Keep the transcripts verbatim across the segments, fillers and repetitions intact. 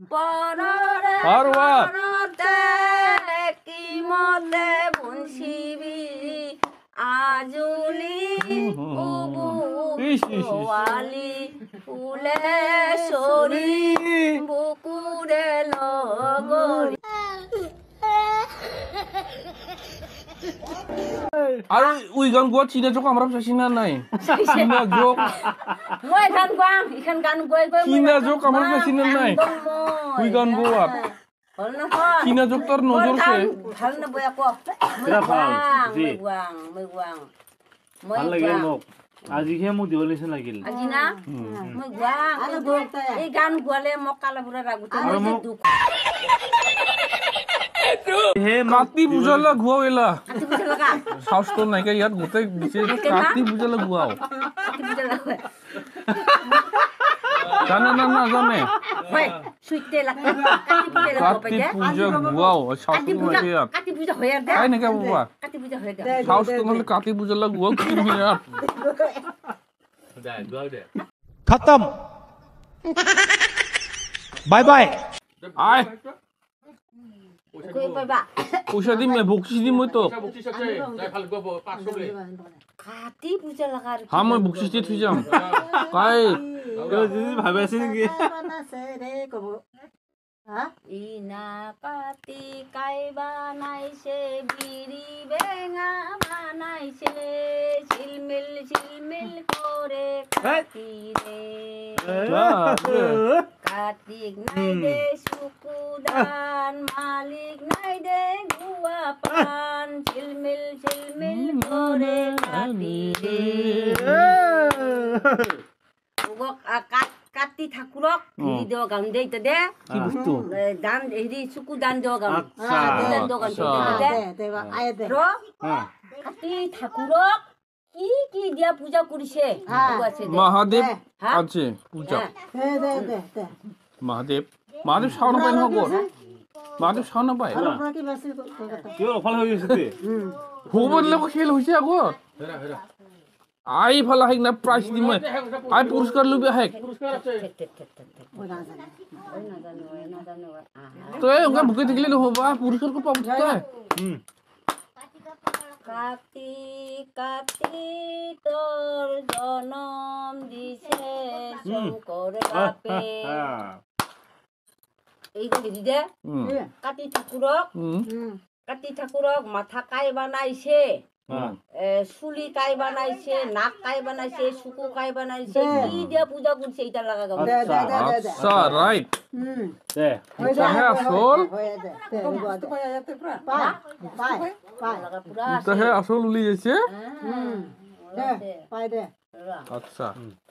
পৰৰে Forward. পৰতে কিমতে বুনচিবি আজুলি উবু পোৱালি ফুলে চৰি বুকুৰে লগৰি আৰু উই গান গোৱা চিনা জক আমাৰ চাইছিনা নাই চিনা জক মই গান গাম ইখান গান গৈ গৈ চিনা জক আমাৰ চাইছিনা নাই উই গান গোৱা হল নহয় চিনা জক তোৰ নজৰছে ভাল নবই আকৌ মই গাম মই গাম মই গাম ভাল লাগিল মোক আজিহে মোক দিব নিচিনা লাগিল আজি না মই গাম এই গান গোৱালে মোক কালা বুঢ়া ৰাগুতে মই দুখ হে কাতি বুজালা গোৱাইলা কাতি বুজা লগা সাউস্টো নাইকা ইয়াত গোটেই দিছে কাতি বুজালা গোৱাও কাতি বুজা লগা জানে না না জানে হয় সুইতে লাগা কাতি বুজা লগা কাতি পূজা গোৱাও সাউস্টো নাইকা ইয়াত কাতি বুজা হয় দে আই নাইকা বাবা কাতি বুজা হয় দে সাউস্টো নহলে কাতি বুজালা গোৱাও কি নহয় ইয়াত দে গোৱা দে खत्म बाय बाय আই কই পাবা পয়সা দিম বকছি দিম মই তো কাতি বুজা লগা হা মই বকছি দি থৈ যাম কাই ভাবি আছে নেকি ইনা কাতি কাই বানাইছে বিৰি বেঙা বানাইছে ঝিলমিল ঝিলমিল করে কাতি রে কাতিক নাই দে সুকুদান মালিক নাই দে গুয়া পান ঝিলমিল ঝিলমিল করে কাতি রে কাতি ঠাকুরক হেৰি দেৱা গান দে ইতা দে কি বস্তু দান হেৰি চকু দান দেৱা গান আচ্ছা দান দেৱা গান দে দে আয় দে ৰ কাতি ঠাকুরক কি কি দিয়া পূজা কৰিছে আছে দে মহাদেব আছে পূজা দে দে দে দে মহাদেব মহাদেব শাওন পাই নহব মহাদেব শাওন পাই কিয় অফাল হৈ গৈছে তে হবলে খেল হৈছে আগত হেৰা হেৰা আই ফালা হেক না প্ৰাইজ দিম আই পুৰস্কাৰ লবি হেক তই ওকে ভুকে থাকিলে নহবা পুৰস্কাৰ কো পাব তই কাতি কাতি তোর জনম দিছে শঙ্কর বাপে এই গলি দে কাতি ঠাকুরক কাতি ঠাকুরক মাথা কাই বানাইছে চুলি কাই বানাইছে নাক কাই বানাইছে চুকু কাই বানাইছে কি দিয়া পূজা করছে এটা লাগা গাম আচ্ছা রাইট দে এটা হে আসল এটা হে আসল উলি যাইছে আচ্ছা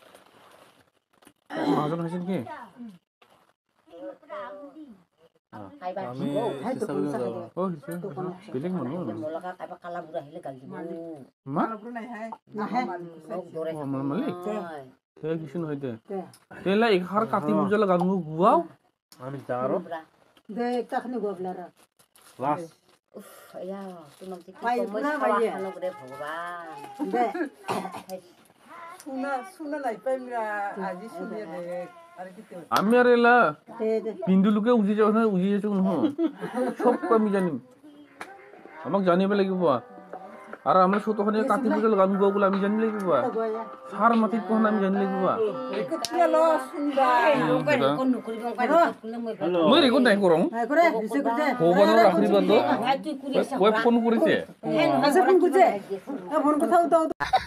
মাজন হইছে কি আমি চেষ্টা কৰি যাও ও হইছে বেলেগ মানুহ লগা কাইবা কালা বুঢ়া আহিলে গাল দিব মা নাহে দৰে ও মানে মালিক হে কিছু নহয় দে তেলা এখাৰ কাতি পূজা লগা গুৱাও আমি যাৰো দে একটাখনি গবলা রা লাস উফ ইয়া তোমাক কি কমই খাওয়া খানো রে ভগবান দে শুনা শুনা নাই পাইমরা আজি শুনিয়া দে আমি আর এলা বিন্দু লোকে উজি যাও না উজি যাও নহয় সব আমি জানিম আমাক জানিব লাগিব আর আমরা সতখানি কাতি পূজা গান গাও বলে আমি জানি লাগিব সার মাটিত কোন আমি জানি লাগিব মই রেকর্ড নাই করং হবানোর আশীর্বাদ ওয়েব ফোন করেছে ফোন করছে ফোন কথা